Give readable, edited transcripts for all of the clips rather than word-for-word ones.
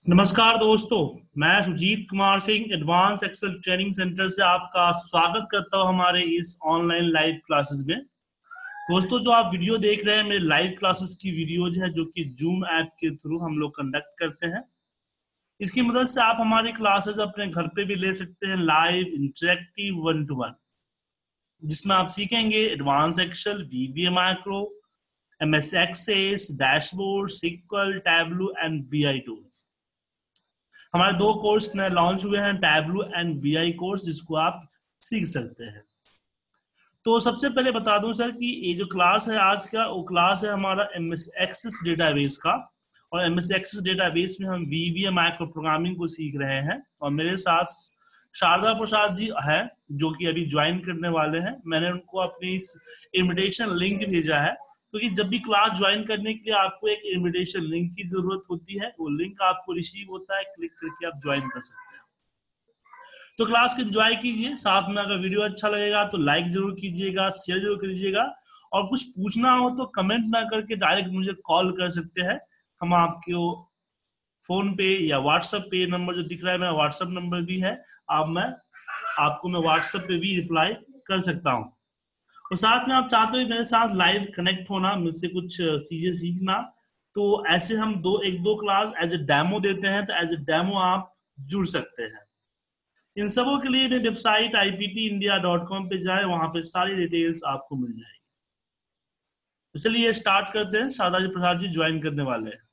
नमस्कार दोस्तों। मैं Sujeet Kumar Singh advance excel training center से आपका स्वागत करता हूं हमारे इस ऑनलाइन लाइव क्लासेस में। दोस्तों, जो आप वीडियो देख रहे हैं मेरे लाइव क्लासेस की वीडियोज है जो कि जूम ऐप के थ्रू हम लोग कंडक्ट करते हैं। इसकी मदद से आप हमारी क्लासेस अपने घर पे भी ले सकते हैं, लाइव इंटरेक्टिव 1-to-1, जिसमें आप सीखेंगे advance excel, VBA macro, MS access, dashboard, sequel, Tableau and BI tools. हमारे दो कोर्स नए लॉन्च हुए हैं, टैबलू एंड बीआई कोर्स, जिसको आप सीख सकते हैं। तो सबसे पहले बता दूं सर कि ये जो क्लास है आज का, वो क्लास है हमारा एमएस एक्सेस डेटाबेस का। और एमएस एक्सेस डेटाबेस में हम वीवीए माइक्रो प्रोग्रामिंग को सीख रहे हैं। और मेरे साथ शारदा प्रसाद जी हैं जो कि अभी ज्वाइन करने वाले हैं। मैंने उनको अपनी इनविटेशन लिंक भेजा है, क्योंकि जब भी क्लास ज्वाइन करने के लिए आपको एक इनविटेशन लिंक की जरूरत होती है। वो लिंक आपको रिसीव होता है, क्लिक करके आप ज्वाइन कर सकते हैं। तो क्लास को एंजॉय कीजिए। साथ में अगर वीडियो अच्छा लगेगा तो लाइक जरूर कीजिएगा, शेयर जरूर कीजिएगा। और कुछ पूछना हो तो कमेंट ना करके डायरेक्ट मुझे कॉल कर सकते हैं। हम आपको फोन पे या व्हाट्सएप पे नंबर जो दिख रहा है, मेरा व्हाट्सएप नंबर भी है। मैं व्हाट्सएप पे भी रिप्लाई कर सकता हूँ। और साथ में आप चाहते हो मेरे साथ लाइव कनेक्ट होना, मुझसे कुछ चीजें सीखना, तो ऐसे हम एक दो क्लास एज ए डेमो देते हैं। तो एज ए डेमो आप जुड़ सकते हैं। इन सबों के लिए वेबसाइट iptindia.com पे जाए, वहां पे सारी डिटेल्स आपको मिल जाएगी। तो चलिए स्टार्ट करते हैं। शारदा जी प्रसाद जी ज्वाइन करने वाले हैं।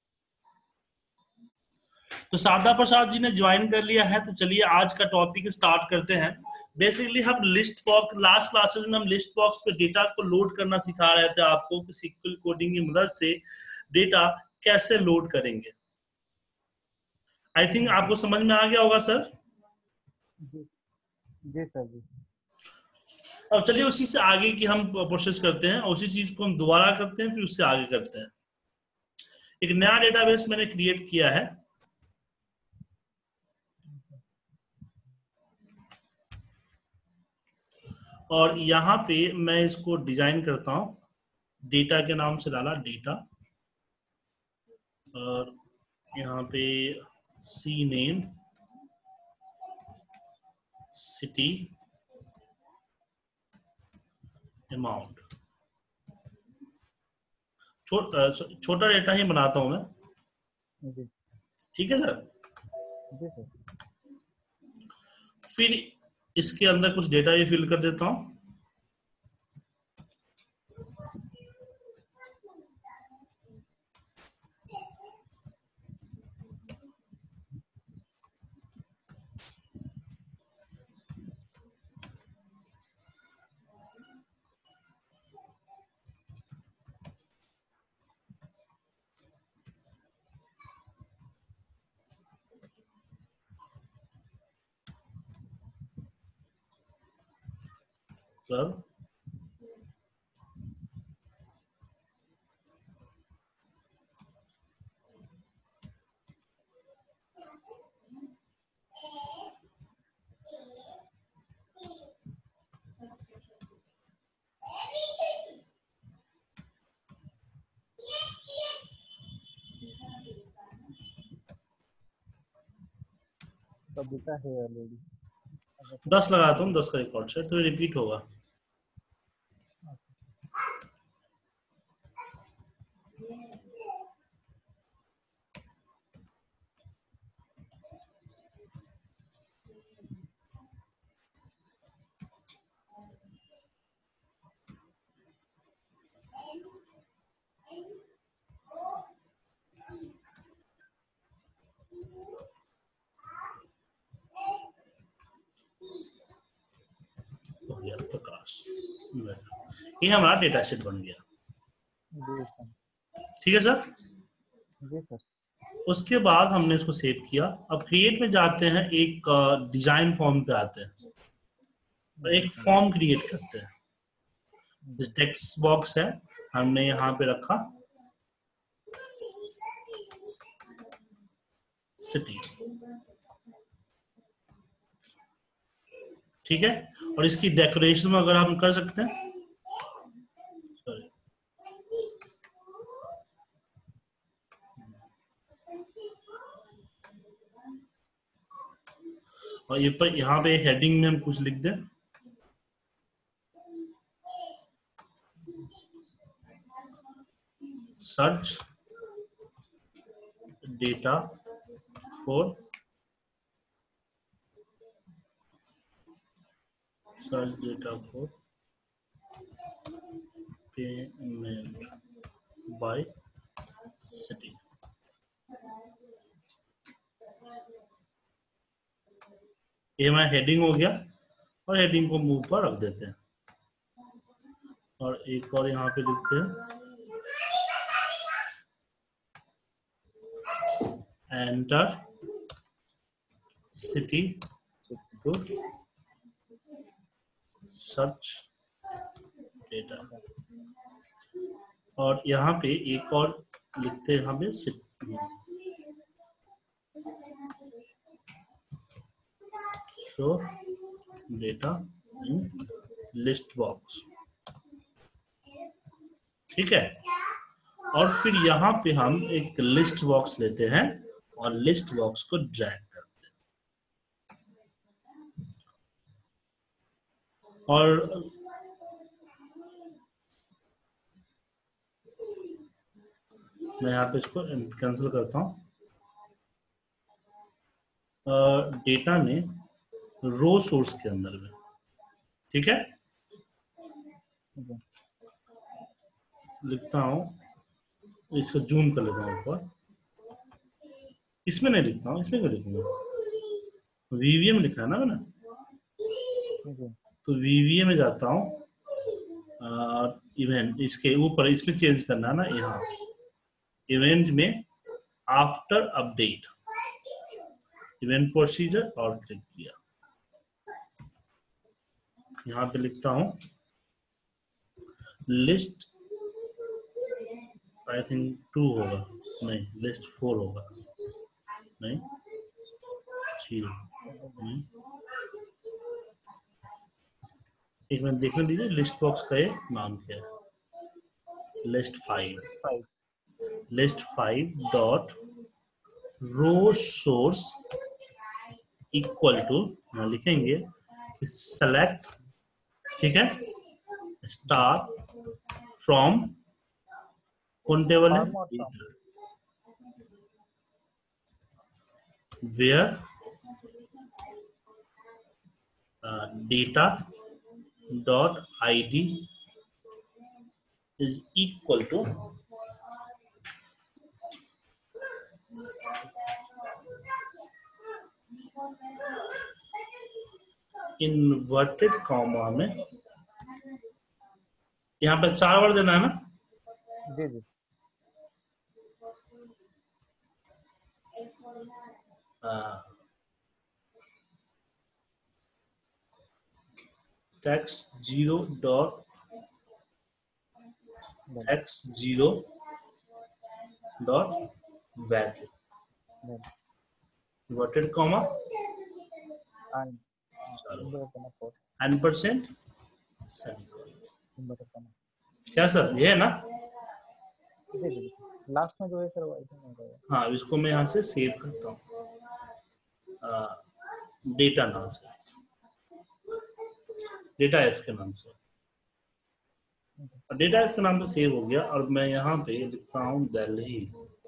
तो शारदा प्रसाद जी ने ज्वाइन कर लिया है, तो चलिए आज का टॉपिक स्टार्ट करते हैं। बेसिकली हम लिस्ट बॉक्स, लास्ट क्लासेस में हम लिस्ट बॉक्स पे डेटा को लोड करना सिखा रहे थे आपको कि सीक्वल कोडिंग की मदद से डेटा कैसे लोड करेंगे। आई थिंक आपको समझ में आ गया होगा सर। जी जी सर जी। अब चलिए उसी से आगे की हम प्रोसेस करते हैं, और उसी चीज को हम दोबारा करते हैं, फिर उससे आगे करते हैं। एक नया डेटाबेस मैंने क्रिएट किया है। और यहाँ पे मैं इसको डिजाइन करता हूँ। डेटा के नाम से डाला डेटा, और यहाँ पे सी नेम, सिटी, अमाउंट। छोटा डेटा ही बनाता हूँ मैं। जी ठीक है सर। जी सर। फिर इसके अंदर कुछ डेटा भी फिल कर देता हूँ। सर कविता है ऑलरेडी। 10 लगाता हूँ, 10 का रिकॉर्ड है तो रिपीट होगा। प्रकाश, ये हमारा डेटा सेट बन गया। जी सर। ठीक है सर। जी सर। उसके बाद हमने इसको सेव किया। अब क्रिएट में जाते हैं, एक डिजाइन फॉर्म पे आते हैं, तो एक फॉर्म क्रिएट करते हैं। जो टेक्स्ट बॉक्स है हमने यहाँ पे रखा सिटी। ठीक है। और इसकी डेकोरेशन अगर हम कर सकते हैं, और ये पर यहाँ पे हेडिंग में हम कुछ लिख दें, search data for payment by city. ये हमारा हेडिंग हो गया और हेडिंग को मूव पर रख देते हैं और एक और यहाँ पे लिखते हैं enter city to search data. और यहाँ पे एक और लिखते हैं हमें city show data in list box. ठीक है, और फिर यहाँ पे हम एक लिस्ट बॉक्स लेते हैं और लिस्ट बॉक्स को ड्रैग करते हैं और मैं यहाँ पे इसको कैंसिल करता हूँ। डेटा में रो सोर्स के अंदर में, ठीक है, लिखता हूँ, इसको जूम कर लेता हूँ ऊपर। इसमें नहीं लिखता हूँ, इसमें क्या लिखूंगा, वीवीए में लिखना है ना मैंने, तो वीवीए में जाता हूँ, इवेंट इसके ऊपर इसमें चेंज करना है ना, यहाँ इवेंट में आफ्टर अपडेट इवेंट प्रोसीजर और क्लिक किया। यहाँ पे लिखता हूँ लिस्ट, आई थिंक 2 होगा, नहीं लिस्ट 4 होगा, नहीं 0, नहीं, एक मिनट देखने दीजिए लिस्ट बॉक्स का ये नाम क्या है, list 5 dot row source equal to, लिखेंगे सेलेक्ट, ठीक है, स्टार फ्रॉम, कौन टेबल है, where data dot id is equal to inverted comma में, यहाँ पे 4 बार देना है ना, जी जी, text 0 dot x0 dot value, inverted comma n%, क्या सर ये है ना, जी जी, लास्ट में जो है सर वो ऐसा नहीं रहेगा। हाँ इसको मैं यहाँ से सेव करता हूँ डेटा नाम से, डेटा एफ के नाम से, डेटा एफ के नाम से सेव हो गया। और मैं यहाँ पे लिखता हूँ दिल्ली,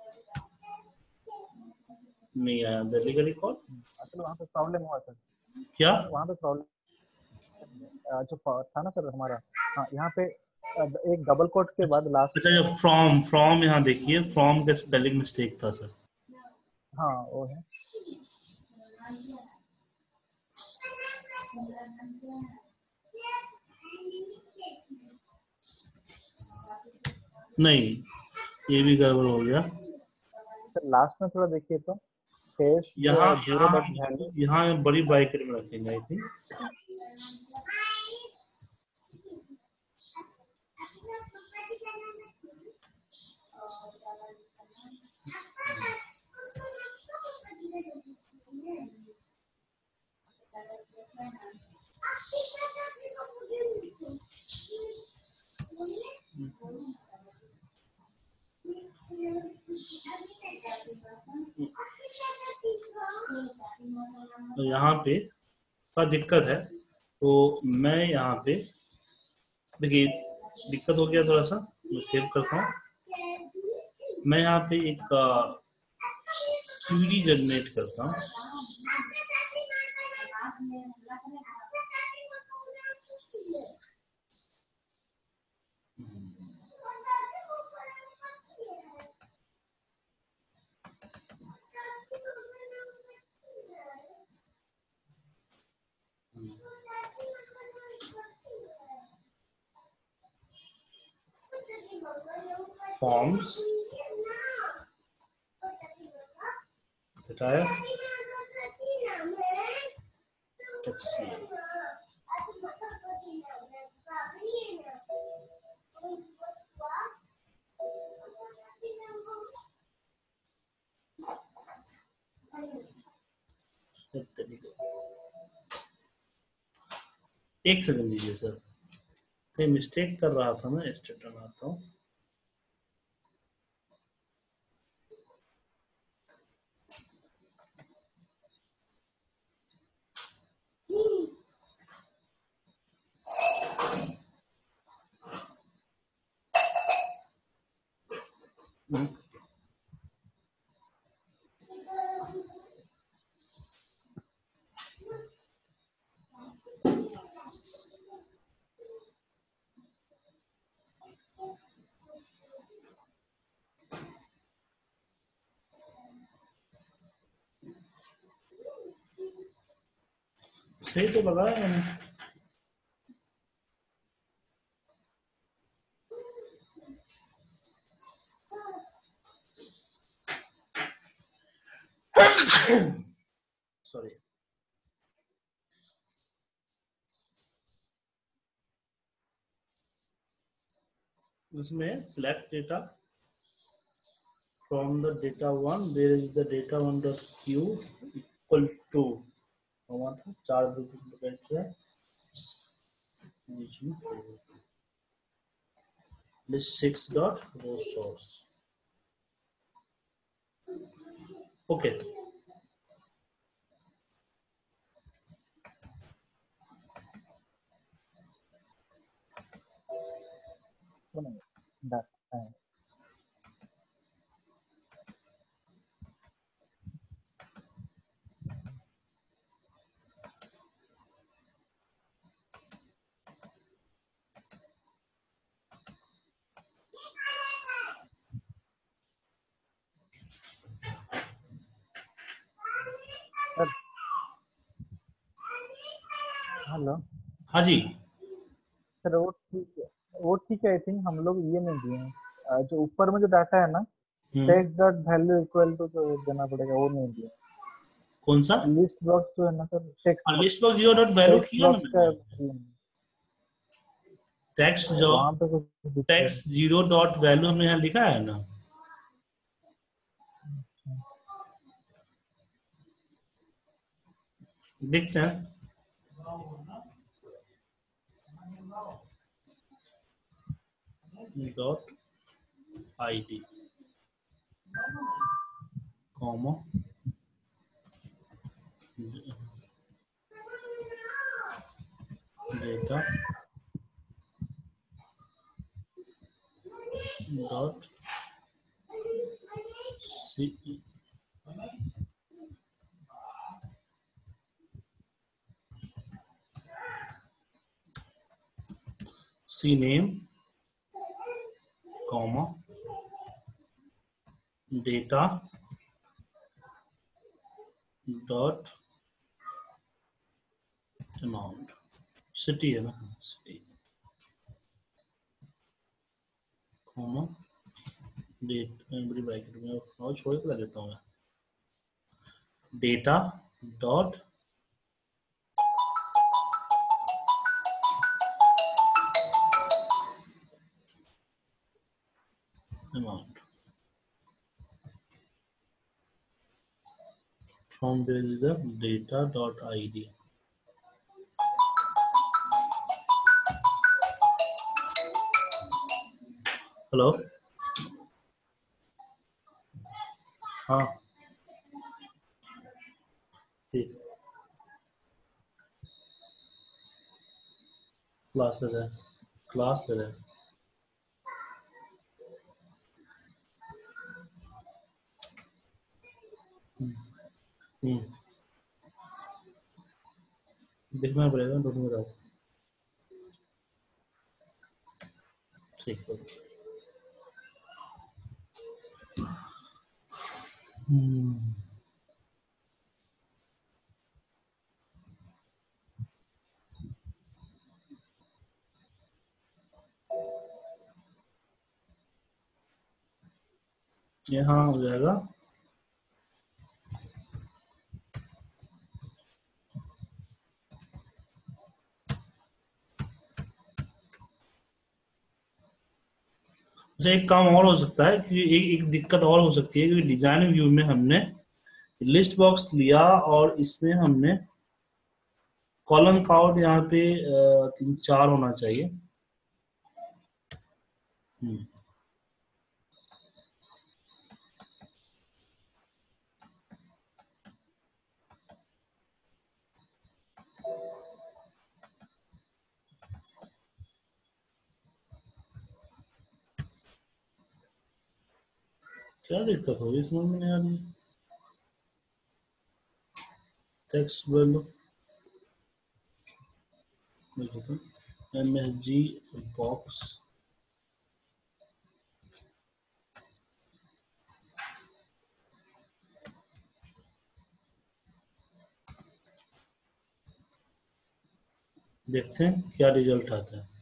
नहीं आया दिल्ली का रिकॉर्ड, असल वहाँ पे प्रॉब्लम हुआ सर, क्या वहाँ पे प्रॉब्लम जो था ना सर हमारा, हाँ यहाँ पे एक डबल कोट के बाद लास्ट, अच्छा ये फ्रॉम यहाँ देखिए, फ्रॉम का स्पेलिंग मिस्टेक था सर, हाँ वो है, नहीं ये भी गड़बड़ हो गया। सर लास्ट में थोड़ा देखिए तो फेस यहाँ जीरो डॉट वैल्यू, यहाँ बड़ी ब्रैकेट में रखेंगे आई थिंक, तो यहाँ पे थोड़ा दिक्कत है, तो मैं यहाँ पे देखिए दिक्कत हो गया थोड़ा सा, मैं सेव करता हूँ। मैं यहाँ पे एक क्वेरी जनरेट करता हूँ। फॉर्म्स हटाया, एक सेकंड दीजिए सर, कहीं मिस्टेक कर रहा था मैं, स्टेट आता हूँ। सही तो लगाया मैंने। सॉरी, इसमें select data from the data one, there is the data one dot q equal to था 4 list 6 dot row source। Okay, hello हाँ जी। सर, वो ठीक है, वो ठीक है। आई थिंक हम लोग ये नहीं दिए हैं, जो ऊपर में जो डाटा है ना, text dot value equal to जो देना पड़ेगा वो नहीं दिया। कौन सा? लिस्ट बॉक्स जो है ना sir, text list box zero dot value किया ना बॉक्स का मैंने। टेक्स्ट जो वहां पे कुछ दिख रहा टेक्स्ट जीरो डॉट वैल्यू हमने यहाँ लिखा है ना, देखते हैं। Dot id comma data dot C name comma data dot amount. City है ना, सिटी कॉमा डेट, बड़ी ब्रैकेट में और छोड़ के लगा देता हूँ मैं। Data dot amount, from there is the data dot id। Hello, हाँ ठीक। क्लासेस है, क्लास है। हम्म, देखना पड़ेगा दोनों का। ठीक है। हम्म, ये हाँ हो जाएगा। अच्छा, एक काम और हो सकता है कि एक दिक्कत और हो सकती है कि डिजाइन व्यू में हमने लिस्ट बॉक्स लिया और इसमें हमने कॉलम काउंट यहाँ पे 3 4 होना चाहिए। हम्म, क्या दिक्कत होगी समझ में नहीं आ रही। Text value MSG box. देखते हैं क्या रिजल्ट आता है।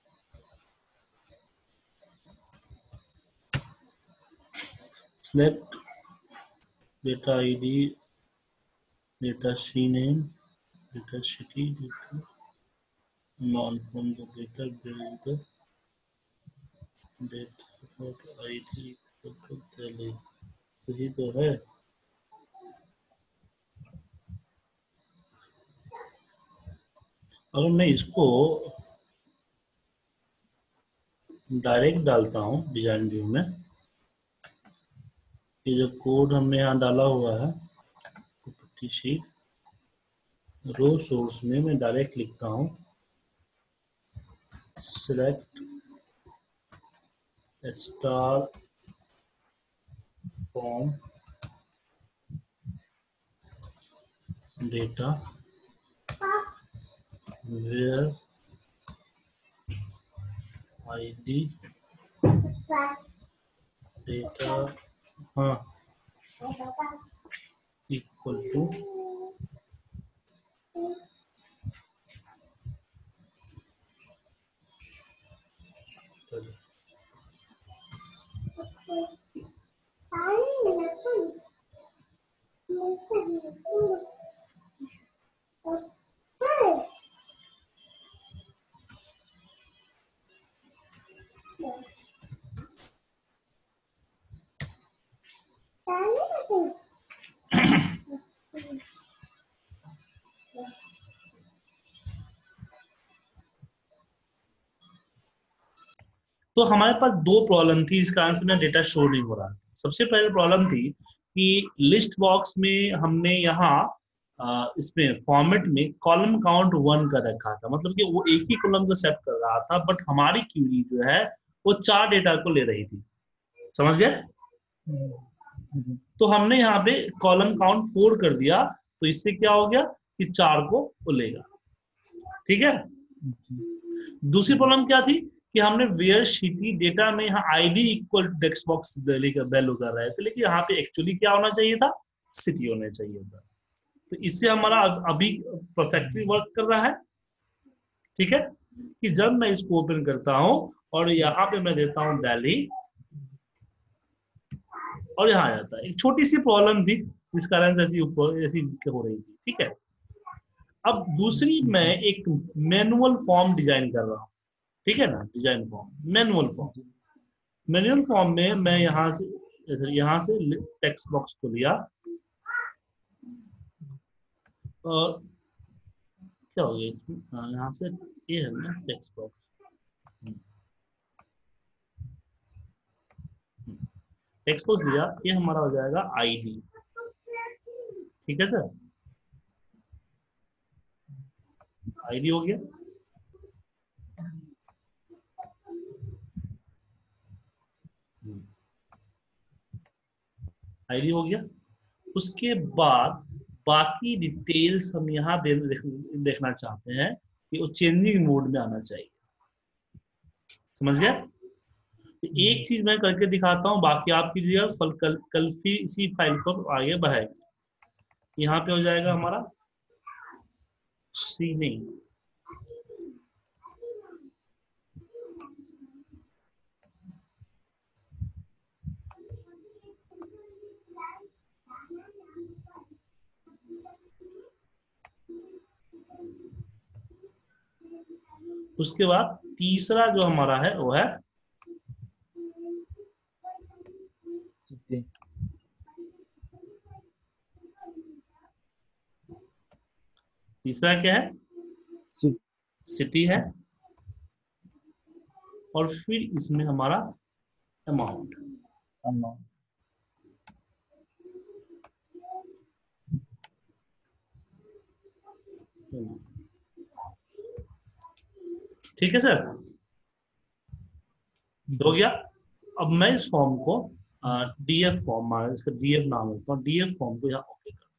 Select data ID, data C name, data city, data non from the data build data ID Delhi. यही तो है। अगर मैं इसको डायरेक्ट डालता हूँ डिजाइन व्यू में, ये जो कोड हमने यहाँ डाला हुआ है प्रॉपर्टी शीट रो सोर्स में मैं डायरेक्ट लिखता हूँ select star from data where ID data हाँ इक्वल टू तो हमारे पास दो प्रॉब्लम थी, इस कारण से मेरा डेटा शो नहीं हो रहा था। सबसे पहले प्रॉब्लम थी कि लिस्ट बॉक्स में हमने यहाँ इसमें फॉर्मेट में कॉलम काउंट 1 कर रखा था, मतलब कि वो एक ही कॉलम को सेट कर रहा था, बट हमारी क्यूरी जो है वो 4 डेटा को ले रही थी। समझ गए? तो हमने यहाँ पे कॉलम काउंट 4 कर दिया, तो इससे क्या हो गया कि 4 को वो लेगा। ठीक है। दूसरी प्रॉब्लम क्या थी कि हमने वेयर सिटी डेटा में यहाँ ID equal text box value कर रहे थे, लेकिन यहाँ पे एक्चुअली क्या होना चाहिए था, सिटी होना चाहिए था। तो इससे हमारा अभी परफेक्टली वर्क कर रहा है। ठीक है, कि जब मैं इसको ओपन करता हूं और यहाँ पे मैं देता हूं दिल्ली और यहाँ आ जाता है। एक छोटी सी प्रॉब्लम थी इस कारण से ऐसी हो रही थी। ठीक है। अब दूसरी मैं एक मैनुअल फॉर्म डिजाइन कर रहा हूँ। ठीक है ना, design form, manual form. Manual form में मैं यहाँ से टेक्स्ट बॉक्स को लिया और क्या हो गया इसमें, यहाँ से ये है ना टेक्स्ट बॉक्स। टेक्स्ट बॉक्स दिया, ये हमारा हो जाएगा आईडी। ठीक है सर, आईडी हो गया। आईडी हो गया। उसके बाद बाकी डिटेल्स हम यहाँ देखना चाहते हैं कि वो चेंजिंग मोड में आना चाहिए। समझ गया? तो एक चीज मैं करके दिखाता हूँ, बाकी आप कीजिएगा। कल फिर इसी फाइल को आगे बढ़ाएगा। यहाँ पे हो जाएगा हमारा सीनिंग। उसके बाद तीसरा जो हमारा है वो है सिटी। तीसरा क्या है? सिटी है। और फिर इसमें हमारा अमाउंट। अमाउंट। ठीक है सर, हो गया। अब मैं इस फॉर्म को डीएफ फॉर्म, मान इसका डीएफ नाम देता हूँ, डीएफ फॉर्म को यहाँ ओके कर।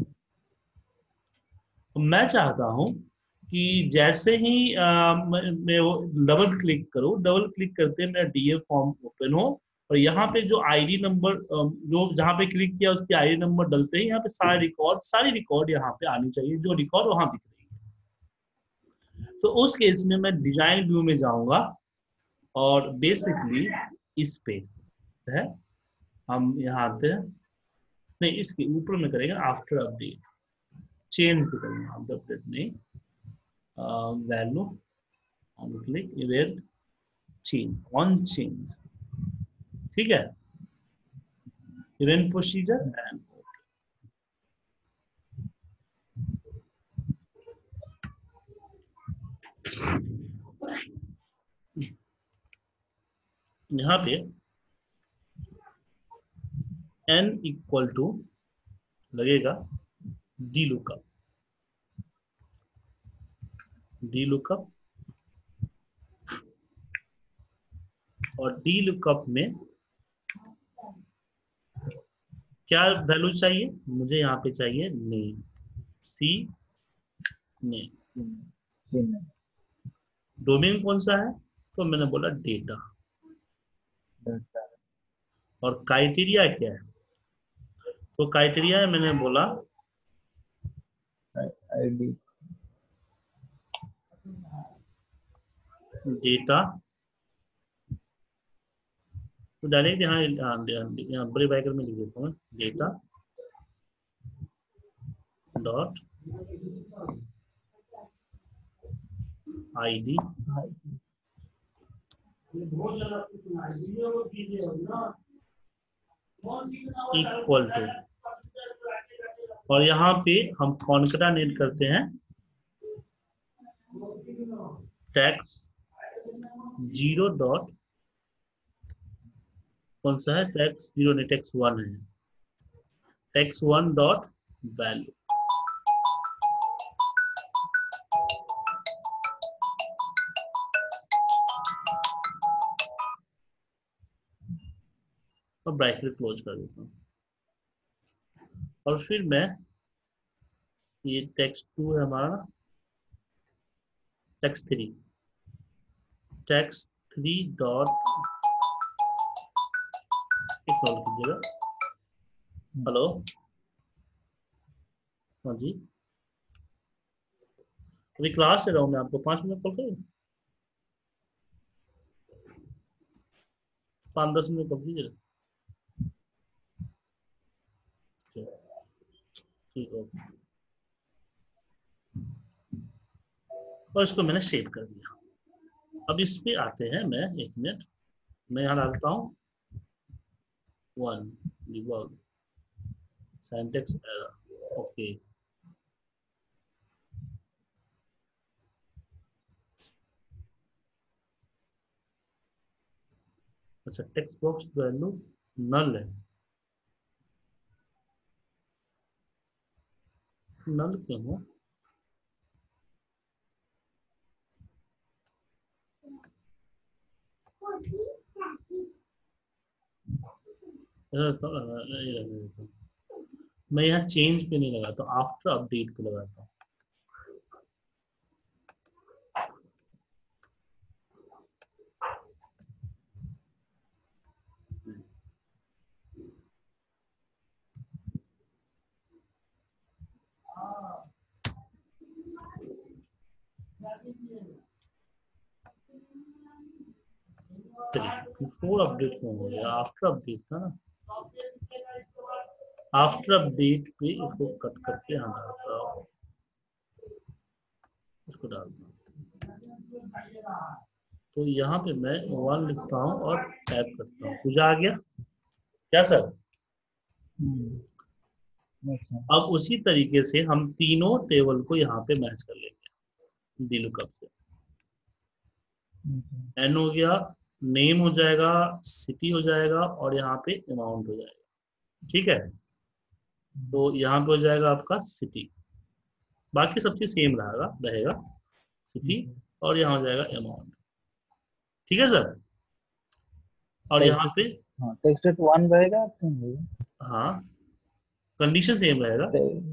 तो मैं चाहता हूँ कि जैसे ही मैं वो डबल क्लिक करूँ, डबल क्लिक करते मेरा डीएफ फॉर्म ओपन हो, और यहाँ पे जो आईडी नंबर जो जहाँ पे क्लिक किया उसकी आईडी नंबर डलते ही यहाँ पे सारी रिकॉर्ड यहाँ पे आनी चाहिए, जो रिकॉर्ड वहां दिख रही है। तो उस केस में मैं डिजाइन व्यू में जाऊंगा और बेसिकली इस पे है, हम यहाँ आते हैं, नहीं इसके ऊपर में करेंगे आफ्टर अपडेट, चेंज पे करेंगे आफ्टर अपडेट नहीं, value on click event change on change. ठीक है, इवेंट प्रोसीजर एंड यहाँ पे n इक्वल टू लगेगा डी लुकअप। डी लुकअप और डी लुकअप में क्या वैल्यू चाहिए मुझे? यहाँ पे चाहिए नेम, सी नेम। डोमेन कौन सा है? तो मैंने बोला डेटा। और क्राइटेरिया क्या है? तो क्राइटेरिया मैंने बोला आईडी। डेटा। तो डायरेक्ट यहाँ बड़े ब्रैकेट में लिख देता हूँ, data dot ID equal to, और यहाँ पे हम कॉन्कैटिनेट करते हैं टैक्स जीरो डॉट, कौन सा है? टैक्स जीरो नहीं, टैक्स वन है, टैक्स वन डॉट वैल्यू। और ब्रैकेट क्लोज कर देता हूँ। और फिर मैं ये टैक्स टू है हमारा, text three, text three dot solve कीजिएगा। हेलो, हाँ जी, अभी क्लास ले रहा हूँ मैं, आपको 5 मिनट कॉल करूँ? 5-10 मिनट कॉल कीजिएगा। ठीक है, और इसको मैंने सेव कर दिया। अब इस पे आते हैं, मैं 1 मिनट मैं यहाँ डालता हूँ 1 डिबग सिंटैक्स एरर ओके। अच्छा, टेक्स्ट बॉक्स वैल्यू नल है, नल क्यों हो? मैं यहाँ चेंज पे नहीं लगाता, आफ्टर अपडेट पे लगाता हूँ। बिफोर अपडेट क्यों हो गया, आफ्टर अपडेट था ना। आफ्टर अपडेट पे इसको कट करके यहाँ डालता हूँ, इसको डालता हूँ। तो यहाँ पे मैं 1 लिखता हूँ और टाइप करता हूँ, पूजा आ गया क्या सर? अच्छा। अब उसी तरीके से हम तीनों टेबल को यहाँ पे मैच कर लेंगे दिलुकअप से। एन हो गया, नेम हो जाएगा, सिटी हो जाएगा और यहाँ पे अमाउंट हो जाएगा। ठीक है, तो यहाँ पे हो जाएगा आपका सिटी, बाकी सब चीज सेम रहेगा सिटी, और यहाँ हो जाएगा अमाउंट। ठीक है सर, और यहाँ पे हाँ, टेक्स्ट डेट 1 रहेगा, सेम रहेगा। हाँ कंडीशन सेम रहेगा,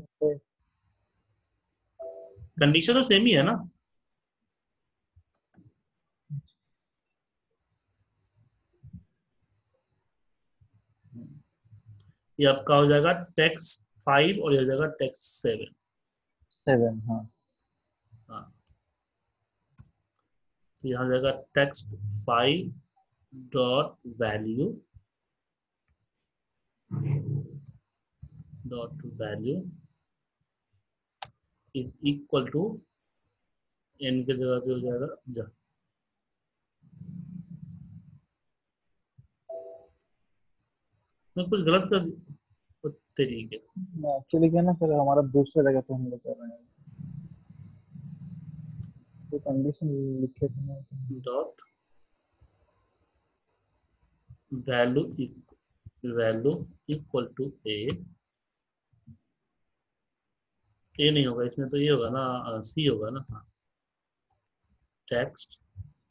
कंडीशन तो सेम ही है ना। ये आपका हो जाएगा टेक्स्ट 5 और ये हो जाएगा टेक्स्ट 7। 7, हाँ। हाँ, तो यहाँ हो जाएगा text 5 dot value is equal to N के जगह पे हो जाएगा जा। मैं कुछ गलत कर तरीके, एक्चुअली क्या ना सर, हमारा दूसरे जगह पे हम लोग कर रहे हैं, तो कंडीशन लिखे थे ना। Dot value equal to A नहीं होगा इसमें, तो ये होगा ना, सी होगा ना। हाँ, text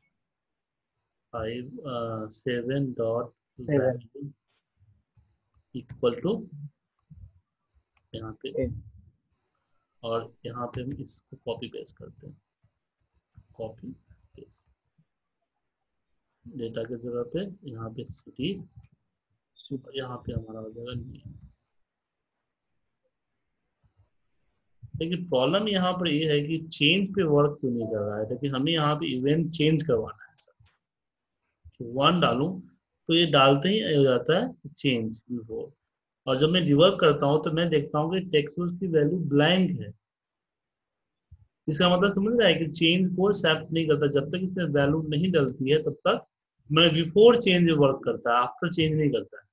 7 dot 7 value equal to यहाँ पे, और यहाँ पे हम इसको कॉपी पेस्ट करते हैं, कॉपी पेस्ट डेटा के जगह पे यहाँ पे सिटी, और यहाँ पे हमारा हो जाएगा नेम। लेकिन प्रॉब्लम यहाँ पर ये है कि चेंज पे वर्क क्यों नहीं कर रहा है, लेकिन हमें यहाँ पे इवेंट चेंज करवाना है सर। 1 डालूं तो ये डालते ही हो जाता है चेंज बिफोर, और जब मैं रिवर्क करता हूँ तो मैं देखता हूँ कि टेक्स्ट की वैल्यू ब्लैंक है। इसका मतलब समझ रहा है कि चेंज को एक्सेप्ट नहीं करता, जब तक इसमें वैल्यू नहीं डलती है तब तक मैं बिफोर चेंज वर्क करता है, आफ्टर चेंज नहीं करता है।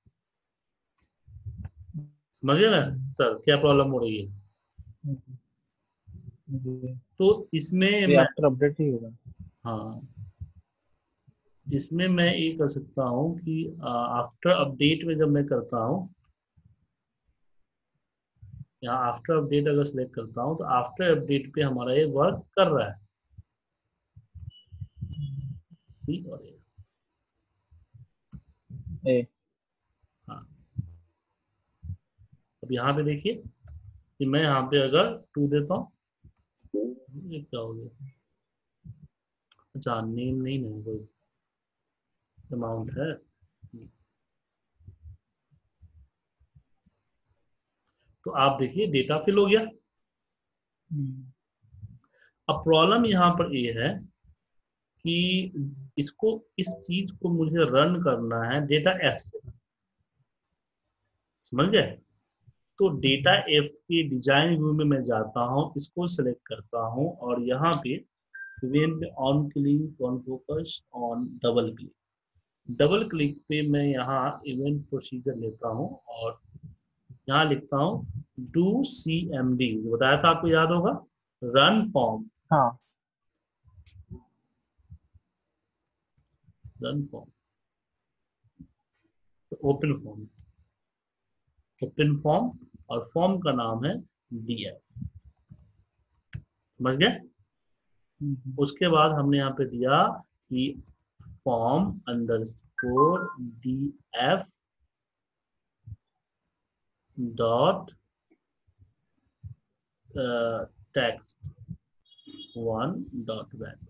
समझ गए ना सर क्या प्रॉब्लम हो रही है? तो इसमें मैं, आफ्टर अपडेट ही होगा। हाँ इसमें मैं ये कर सकता हूँ कि आफ्टर अपडेट में जब मैं करता हूँ, यहाँ आफ्टर अपडेट अगर सिलेक्ट करता हूँ तो आफ्टर अपडेट पे हमारा ये वर्क कर रहा है, सी और ए। ए। हाँ, अब यहाँ पे देखिए कि मैं यहाँ पे अगर 2 देता हूँ, ये क्या हो गया? अच्छा नेम नहीं है, कोई अमाउंट है। तो आप देखिए डेटा फिल हो गया। अब प्रॉब्लम यहाँ पर ये है कि इसको, इस चीज को मुझे रन करना है डेटा एफ से, समझ गए? तो डेटा एफ के डिजाइन व्यू में मैं जाता हूँ, इसको सेलेक्ट करता हूँ और यहाँ पे इवेंट में on click, on focus, on double click पे मैं यहाँ इवेंट प्रोसीजर लेता हूँ और यहाँ लिखता हूँ डू सी एम डी, बताया था आपको, याद होगा, रन फॉर्म, हाँ। Run form, open form, open form, और फॉर्म का नाम है डीएफ, समझ गए? उसके बाद हमने यहाँ पे दिया कि form underscore d f dot text 1 dot value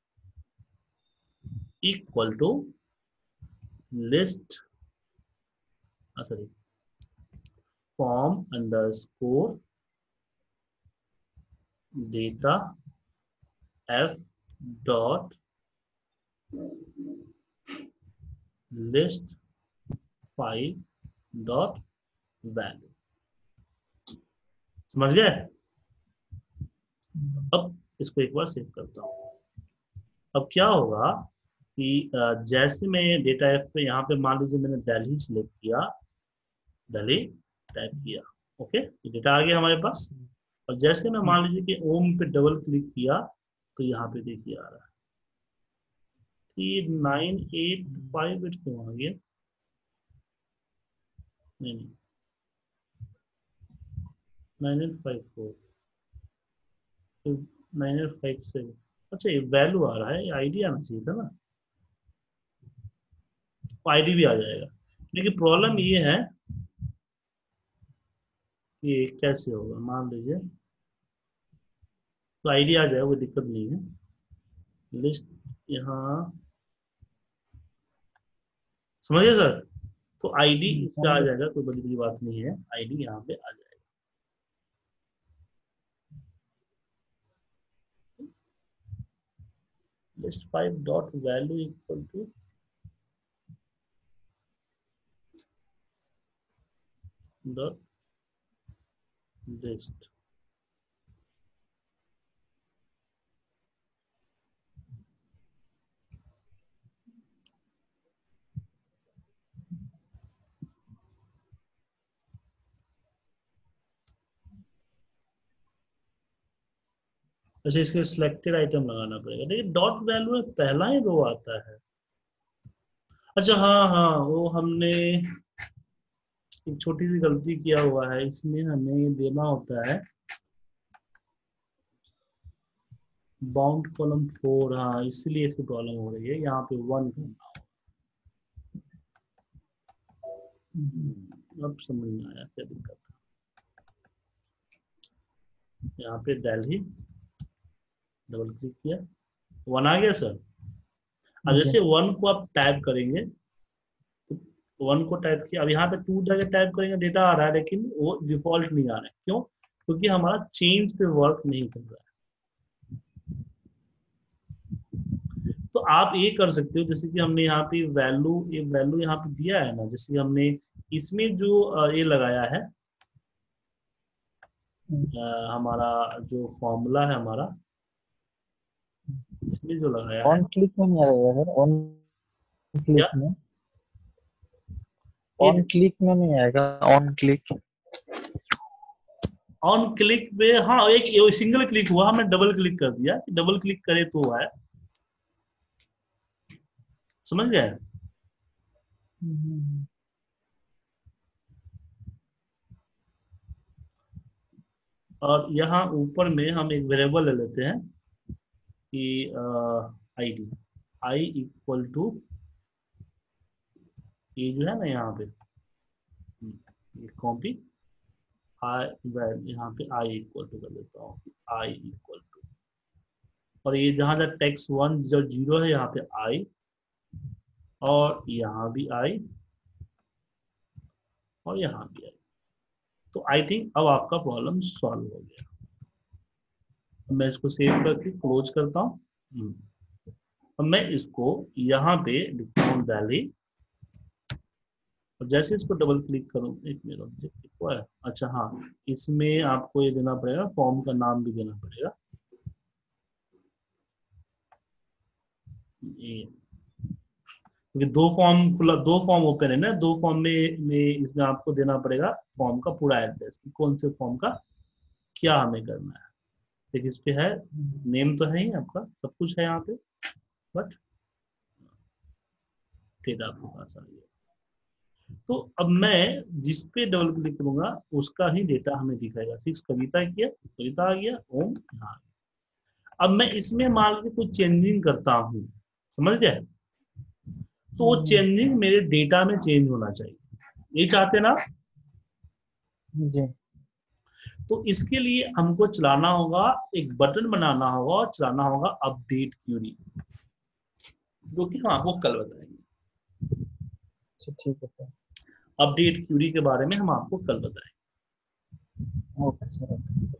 equal to list sorry form underscore data f dot list 5 dot value. समझ गए? अब इसको एक बार सेव करता हूं। अब क्या होगा कि जैसे मैं डेटा एफ पे यहाँ पे मान लीजिए मैंने दिल्ली सिलेक्ट किया, दिल्ली टाइप किया, ओके, ये डेटा आ गया हमारे पास। और जैसे मैं मान लीजिए कि ओम पे डबल क्लिक किया तो यहाँ पे देखिए आ रहा है 9858 क्यों आ गया? नहीं 9854 तो 9857। अच्छा ये वैल्यू आ रहा है, ये आईडी आना चाहिए था ना, आईडी भी आ जाएगा। लेकिन प्रॉब्लम ये है कि कैसे होगा, मान लीजिए तो आईडी आ जाएगा, कोई दिक्कत नहीं है। लिस्ट यहाँ समझिए सर, तो आईडी इस पे आ जाएगा, कोई बड़ी बात नहीं है, आईडी यहाँ पे आ जाएगा। List 5 dot value equal to dot list. अच्छा इसके सिलेक्टेड आइटम लगाना पड़ेगा, देखिए डॉट वैल्यू में पहला ही रो आता है। अच्छा हाँ हाँ, वो हमने एक छोटी सी गलती किया हुआ है, इसमें हमें देना होता है बाउंड कॉलम 4, हाँ इसलिए इसकी प्रॉब्लम हो रही है, यहाँ पे 1 करना होगा। अब समझ में आया क्या दिक्कत है। यहाँ पे दिल्ली डबल क्लिक किया, 1 आ गया सर। अब जैसे 1 को आप टाइप करेंगे, तो 1 को टाइप किया, अब यहाँ पे 2 जगह टाइप करेंगे डेटा आ रहा है, लेकिन वो डिफॉल्ट नहीं आ रहा है। क्यों? क्योंकि हमारा चेंज पे वर्क नहीं कर रहा है। तो आप ये कर सकते हो, जैसे कि हमने यहाँ पे वैल्यू यहाँ पे दिया है ना, जैसे हमने इसमें जो ये लगाया है हमारा जो फॉर्मूला है हमारा, इसमें जो लगाया है ऑन क्लिक में नहीं आएगा सर, ऑन क्लिक में, ऑन क्लिक में नहीं आएगा, ऑन क्लिक, ऑन क्लिक पे हाँ एक सिंगल क्लिक हुआ, हमने डबल क्लिक कर दिया, डबल क्लिक करे तो हुआ है, समझ गए? और यहाँ ऊपर में हम एक वेरिएबल ले लेते हैं कि आईडी आई इक्वल टू, ये जो है ना यहाँ पे कॉपी आई, यहाँ पे आई इक्वल टू कर देता हूँ, आई इक्वल टू, और ये जहाँ जहाँ टेक्स्ट 1 जो 0 है यहाँ पे आई, और यहाँ भी आई, और यहाँ भी आई। तो आई थिंक अब आपका प्रॉब्लम सॉल्व हो गया। मैं इसको सेव करके क्लोज करता हूँ। अब मैं इसको यहाँ पे लिखता हूँ दिल्ली, और जैसे इसको डबल क्लिक करूँ, एक मेरा ऑब्जेक्ट हुआ है, अच्छा हाँ इसमें आपको ये देना पड़ेगा, फॉर्म का नाम भी देना पड़ेगा, क्योंकि दो फॉर्म ओपन है ना, दो फॉर्म में इसमें आपको देना पड़ेगा फॉर्म का पूरा एड्रेस कि कौन से फॉर्म का क्या हमें करना है। देखिए इस पे है, नेम तो है ही आपका, सब कुछ है यहाँ पे, बट डेटा आपके पास आ गया। तो अब मैं जिस पे डबल क्लिक करूंगा उसका ही डेटा हमें दिखाएगा। 6 कविता किया, कविता आ गया, ओम यहाँ। अब मैं इसमें मान लीजिए कुछ चेंजिंग करता हूँ, समझ गए? तो वो चेंजिंग मेरे डेटा में चेंज होना चाहिए, ये चाहते ना? जी तो इसके लिए हमको चलाना होगा, एक बटन बनाना होगा और चलाना होगा अपडेट क्यूरी, जो कि हम आपको कल बताएंगे। ठीक है सर। अपडेट क्यूरी के बारे में हम आपको कल बताएंगे। Okay sir.